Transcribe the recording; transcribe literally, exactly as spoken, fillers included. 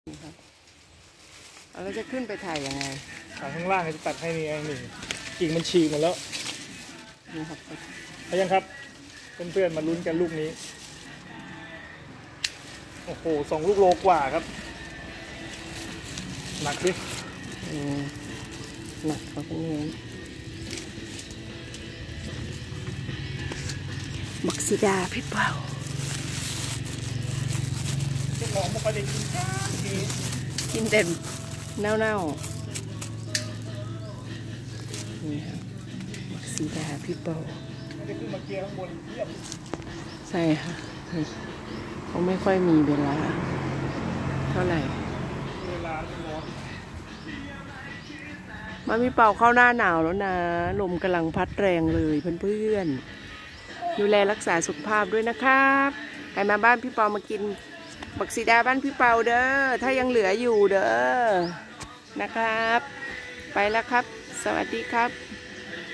เราจะขึ้นไปถ่ายยังไงถ่ายข้างล่างจะตัดให้นี่เองนี่กิ่งมันฉีกหมดแล้วนี่ครับไปยังครับเพื่อนๆมาลุ้นกันลูกนี้โอ้โหสองลูกโลกว่าครับหนักดิหนักเขาเป็นเงี้ยบักซีดาพี่เป่าจะหอมมาไปเด็กกินข้าวกินเด่นเน่าๆนี่ครับบักซีดาพี่เป่าไม่ได้ขึ้นมาเกียร์ข้างบนเยี่ยมใช่ค่ะเขาไม่ค่อยมีเวลาเท่าไหร่เวลาร้อนมามีเป่าเข้าหน้าหนาวแล้วนะลมกำลังพัดแรงเลยเพื่อนๆดูแลรักษาสุขภาพด้วยนะครับใครมาบ้านพี่เปามากินบักซีดาบ้านพี่เปาเด้อถ้ายังเหลืออยู่เด้อนะครับไปแล้วครับสวัสดีครับ